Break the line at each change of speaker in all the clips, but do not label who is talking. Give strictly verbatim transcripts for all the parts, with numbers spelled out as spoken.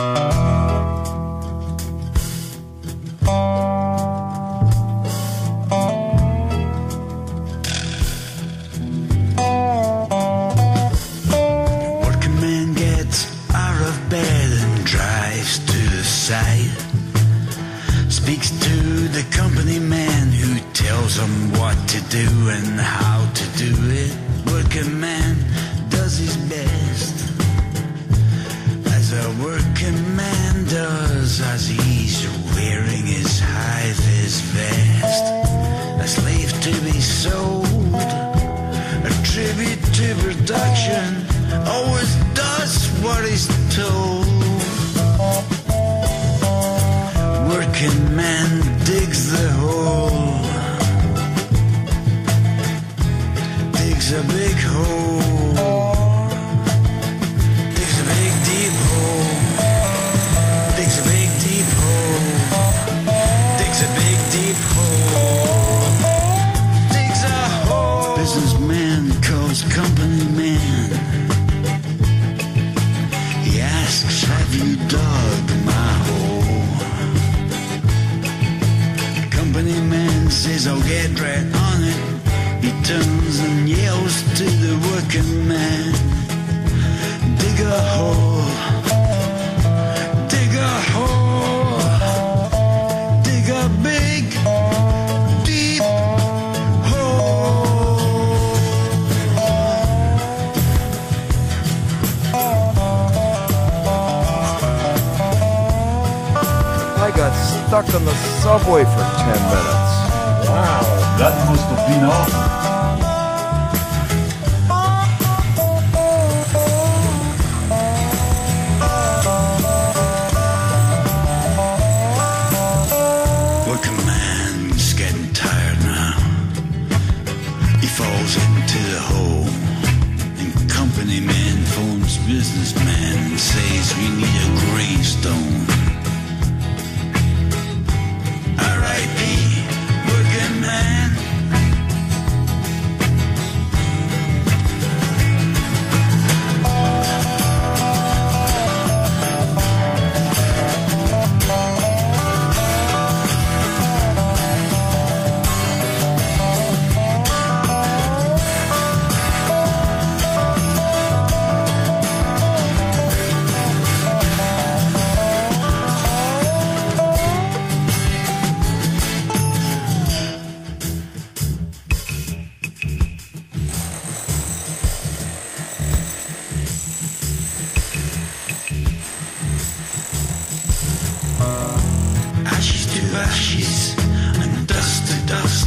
Speaks to the company man who tells him what to do and how to do it. Working man does his best, as a working man does, as he's wearing his high-vis vest. A slave to be sold, a tribute to production, always does what he's told. Working man digs the hole, digs a big hole, digs a big deep hole, digs a big deep hole, digs a big deep hole, digs a hole. Businessman calls company man. He asks, have you dug my hole? Company man says, I'll get right on it. He turns and yells to the working man, dig a hole, dig a hole, dig a big, deep hole.
I got stuck on the subway for ten minutes.
Wow, that must have been awful.
Working man's getting tired now. He falls into the hole, and company man phones businessman and says, we need a gravestone. R I P working man. Ashes to ashes and dust to dust.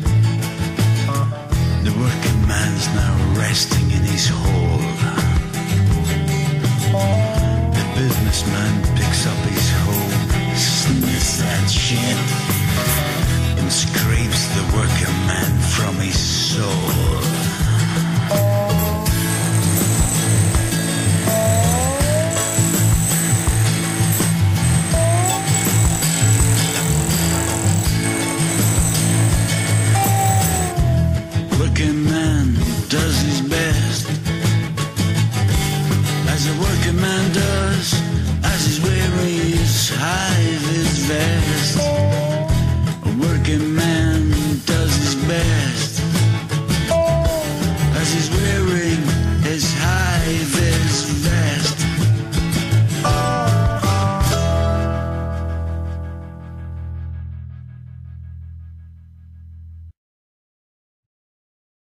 The working man's now resting in his hole. The businessman picks up his hoe, sniffs that shit, and scrapes the working man from his soul. Working man does his best, as a working man does, as he's wearing his high-vis vest.